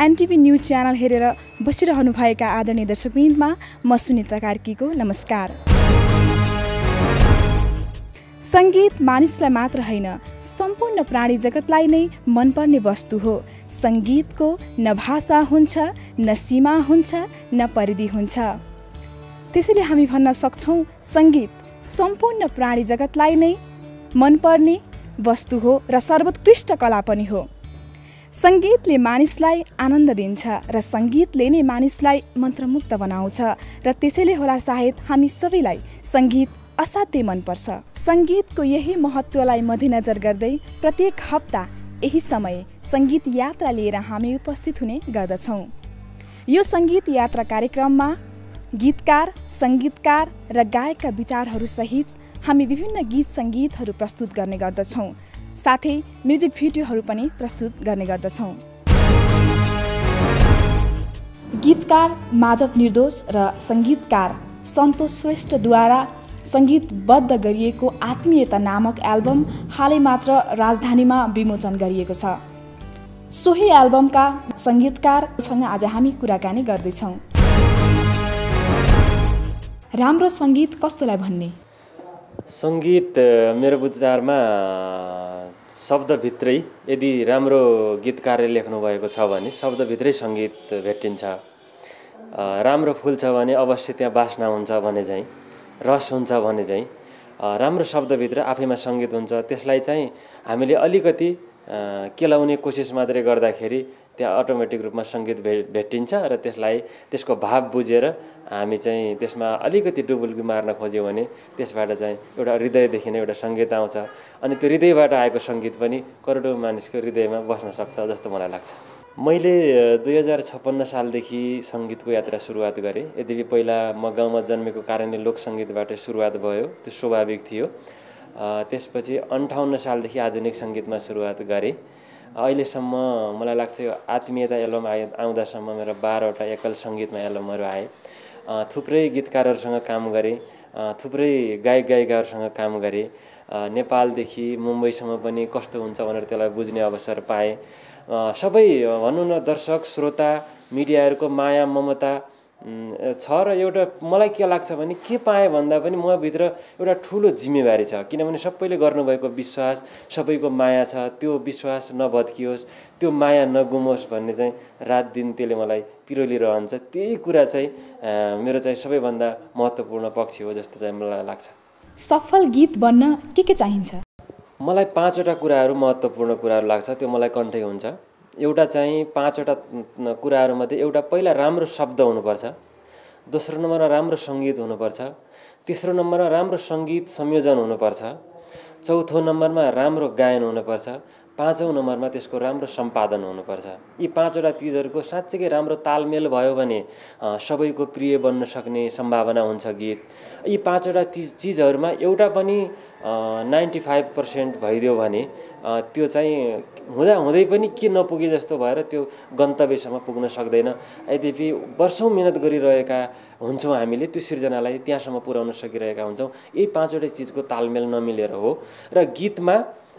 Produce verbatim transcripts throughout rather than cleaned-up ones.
NTV news channel हेरेर बसिरहनुभएका आदरणीय दर्शकवृन्दमा म सुनिता कार्कीको नमस्कार। सङ्गीत मानिसलाई मात्र होइन, सम्पूर्ण प्राणी जगतलाई नै मनपर्ने वस्तु हो। सङ्गीतको न भाषा हुन्छ, न सीमा हुन्छ, न परिधि हुन्छ। त्यसैले हामी भन्न सक्छौँ सङ्गीत सम्पूर्ण प्राणी जगतलाई नै मनपर्ने वस्तु हो र सर्वोत्कृष्ट कला पनि हो। सङ्गीतले मानिसलाई आनन्द दिन्छ र सङ्गीतले नै मानिसलाई मन्त्रमुग्ध बनाउँछ र त्यसैले होला सायद हामी सबैलाई सङ्गीत असाध्यै मनपर्छ। सङ्गीतको यही महत्त्वलाई मध्यनजर गर्दै प्रत्येक हप्ता यही समय सङ्गीत यात्रा लिएर हामी उपस्थित हुने गर्दछौँ। यो सङ्गीत यात्रा कार्यक्रममा गीतकार, सङ्गीतकार र गायकका विचारहरूसहित हामी विभिन्न गीत सङ्गीतहरू प्रस्तुत गर्ने गर्दछौँ। साथै म्युजिक भिडियोहरू पनि प्रस्तुत गर्ने गर्दछौँ। गीतकार माधव निर्दोष र सङ्गीतकार सन्तोष श्रेष्ठद्वारा सङ्गीतबद्ध गरिएको आत्मीयता नामक एल्बम हालै मात्र राजधानीमा विमोचन गरिएको छ। सोही एल्बमका सङ्गीतकारसँग आज हामी कुराकानी गर्दैछौँ। राम्रो सङ्गीत कस्तोलाई भन्ने? सङ्गीत मेरो विचारमा शब्दभित्रै यदि राम्रो गीतकारले लेख्नुभएको छ भने शब्दभित्रै सङ्गीत भेटिन्छ। राम्रो फुल छ भने अवश्य त्यहाँ बास्ना हुन्छ भने चाहिँ, रस हुन्छ भने चाहिँ, राम्रो शब्दभित्र आफैमा सङ्गीत हुन्छ। त्यसलाई चाहिँ हामीले अलिकति केलाउने कोसिस मात्रै गर्दाखेरि त्यहाँ अटोमेटिक रूपमा सङ्गीत भे भेटिन्छ र त्यसलाई त्यसको भाव बुझेर हामी चाहिँ त्यसमा अलिकति डुबुल्की मार्न खोज्यौँ भने त्यसबाट चाहिँ एउटा हृदयदेखि नै एउटा सङ्गीत आउँछ अनि त्यो हृदयबाट आएको सङ्गीत पनि करोडौँ मानिसको हृदयमा बस्न सक्छ जस्तो मलाई लाग्छ। मैले दुई हजार छप्पन्न सालदेखि सङ्गीतको यात्रा सुरुवात गरेँ। यद्यपि पहिला म गाउँमा जन्मेको कारणले लोक सङ्गीतबाट सुरुवात भयो, त्यो स्वाभाविक थियो। त्यसपछि अन्ठाउन्न सालदेखि आधुनिक सङ्गीतमा सुरुवात गरेँ। अहिलेसम्म मलाई लाग्छ यो आत्मीयता एल्बम आए आउँदासम्म मेरो बाह्रवटा एकल सङ्गीतमा एल्बमहरू आए। थुप्रै गीतकारहरूसँग काम गरेँ, थुप्रै गायक गायिकाहरूसँग काम गरेँ। नेपालदेखि मुम्बईसम्म पनि कस्तो हुन्छ भनेर त्यसलाई बुझ्ने अवसर पाएँ। सबै भनौँ न दर्शक श्रोता मिडियाहरूको माया ममता छ र एउटा मलाई के लाग्छ भने के पाएँ भन्दा पनि मभित्र एउटा ठुलो जिम्मेवारी छ। किनभने सबैले गर्नुभएको विश्वास, सबैको माया छ, त्यो विश्वास नभत्कियोस्, त्यो माया नगुमोस् भन्ने चाहिँ रात दिन त्यसले मलाई पिरोलिरहन्छ। त्यही कुरा चाहिँ मेरो चाहिँ सबैभन्दा महत्त्वपूर्ण पक्ष हो जस्तो चाहिँ मलाई लाग्छ। सफल गीत बन्न के के चाहिन्छ? मलाई पाँचवटा कुराहरू महत्त्वपूर्ण कुराहरू लाग्छ, त्यो मलाई कन्ठै हुन्छ। एउटा चाहिँ पाँचवटा कुराहरूमध्ये एउटा पहिला राम्रो शब्द हुनुपर्छ, दोस्रो नम्बरमा राम्रो सङ्गीत हुनुपर्छ, तेस्रो नम्बरमा राम्रो सङ्गीत संयोजन हुनुपर्छ, चौथो नम्बरमा राम्रो गायन हुनुपर्छ, पाँचौँ नम्बरमा त्यसको राम्रो सम्पादन हुनुपर्छ। यी पाँचवटा चिजहरूको साँच्चै राम्रो तालमेल भयो भने सबैको प्रिय बन्न सक्ने सम्भावना हुन्छ गीत। यी पाँचवटा चिज चिजहरूमा एउटा पनि नाइन्टी फाइभ पर्सेन्ट भइदियो भने त्यो चाहिँ हुँदा हुँदै पनि के नपुगे जस्तो भएर त्यो गन्तव्यसम्म पुग्न सक्दैन। यद्यपि वर्षौँ मिहिनेत गरिरहेका हुन्छौँ हामीले, त्यो सिर्जनालाई त्यहाँसम्म पुर्याउन सकिरहेका हुन्छौँ। यही पाँचवटै चिजको तालमेल नमिलेर हो र गीतमा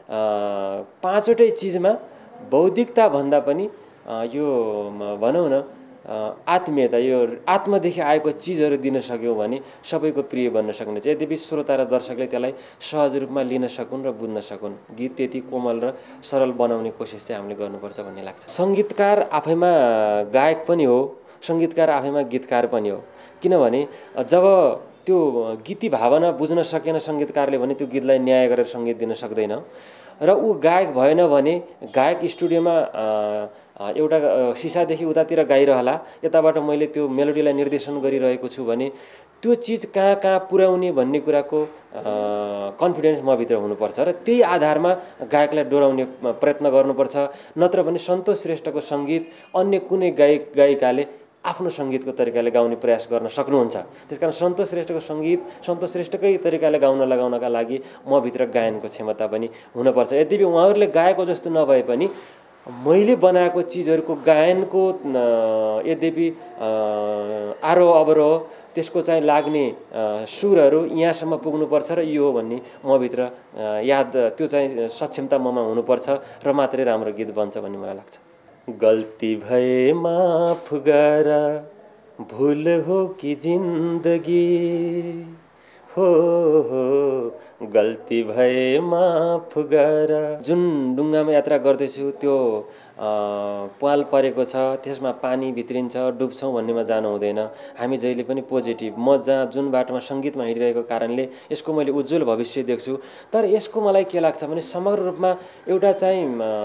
पाँचवटै चिजमा बौद्धिकता भन्दा पनि यो भनौँ न आत्मीयता, यो आत्मदेखि आएको चिजहरू दिन सक्यौँ भने सबैको प्रिय बन्न सक्ने छ। यद्यपि श्रोता र दर्शकले त्यसलाई सहज रूपमा लिन सकुन् र बुझ्न सकुन्। गीत त्यति कोमल र सरल बनाउने कोसिस चाहिँ हामीले गर्नुपर्छ भन्ने लाग्छ। सङ्गीतकार आफैमा गायक पनि हो, सङ्गीतकार आफैमा गीतकार पनि हो। किनभने जब त्यो गीती भावना बुझ्न सकेन सङ्गीतकारले भने त्यो गीतलाई न्याय गरेर सङ्गीत दिन सक्दैन र ऊ गायक भएन भने गायक स्टुडियोमा एउटा सिसादेखि उतातिर गाइरहला, यताबाट मैले त्यो मेलोडीलाई निर्देशन गरिरहेको छु भने त्यो चिज कहाँ कहाँ पुर्याउने भन्ने कुराको कन्फिडेन्स मभित्र हुनुपर्छ र त्यही आधारमा गायकलाई डोराउने प्रयत्न गर्नुपर्छ। नत्र भने सन्तोष श्रेष्ठको सङ्गीत अन्य कुनै गायक गायिकाले आफ्नो सङ्गीतको तरिकाले गाउने प्रयास गर्न सक्नुहुन्छ। त्यसकारण सन्तोष श्रेष्ठको सङ्गीत सन्तोष श्रेष्ठकै तरिकाले गाउन लगाउनका लागि मभित्र गायनको क्षमता पनि हुनुपर्छ। यद्यपि उहाँहरूले गाएको जस्तो नभए पनि मैले बनाएको चिजहरूको गायनको यद्यपि आरोह अवरोह त्यसको चाहिँ लाग्ने सुरहरू यहाँसम्म पुग्नुपर्छ र यो हो भन्ने मभित्र याद त्यो चाहिँ सक्षमता ममा हुनुपर्छ र मात्रै राम्रो गीत बन्छ भन्ने मलाई लाग्छ। गल्ती भए माफ गर, भूल हो कि जिन्दगी हो हो, गल्ती भए माफ गर। जुन डुङ्गामा यात्रा गर्दैछु त्यो पाल परेको छ, त्यसमा पानी भित्रिन्छ, डुब्छौँ भन्नेमा जानु हुँदैन। हामी जहिले पनि पोजिटिभ, म जहाँ जुन बाटोमा सङ्गीतमा हिँडिरहेको कारणले यसको मैले उज्जवल भविष्य देख्छु। तर यसको मलाई के लाग्छ भने समग्र रूपमा एउटा चाहिँ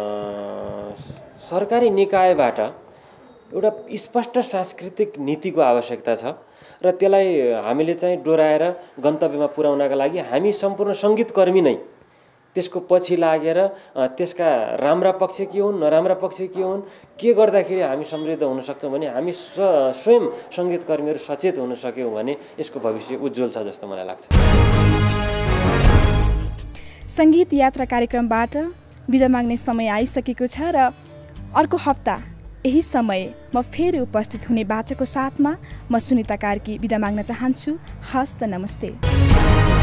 सरकारी निकायबाट एउटा स्पष्ट सांस्कृतिक नीतिको आवश्यकता छ र त्यसलाई हामीले चाहिँ डोराएर गन्तव्यमा पुर्याउनका लागि हामी सम्पूर्ण सङ्गीतकर्मी नै त्यसको पछि लागेर त्यसका राम्रा पक्ष के हुन्, नराम्रा पक्ष के हुन्, के गर्दाखेरि हामी समृद्ध हुन सक्छौँ भने हामी स्वयं सङ्गीतकर्मीहरू सचेत हुन सक्यौँ भने यसको भविष्य उज्जवल छ जस्तो मलाई लाग्छ। सङ्गीत यात्रा कार्यक्रमबाट बिदा माग्ने समय आइसकेको छ र अर्को हप्ता यही समय म फेरि उपस्थित हुने बाचाको साथमा म सुनिता कार्की बिदा माग्न चाहन्छु। हस्त नमस्ते।